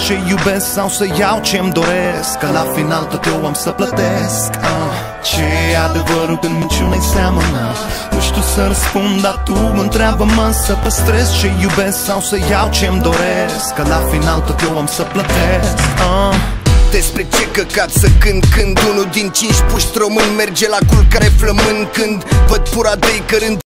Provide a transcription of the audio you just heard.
ce iubesc sau să iau ce-mi doresc, că la final tot eu am să plătesc. Ce e adevărul când minciuna-i seamănă? Nu știu să răspund, dar tu întreabă-mă. Să păstrez ce iubesc sau să iau ce-mi doresc, că la final tot eu am să plătesc. Despre ce căcat să cânt când unul din 5 puști români merge la culcare flămând, când văd pura de-i cărând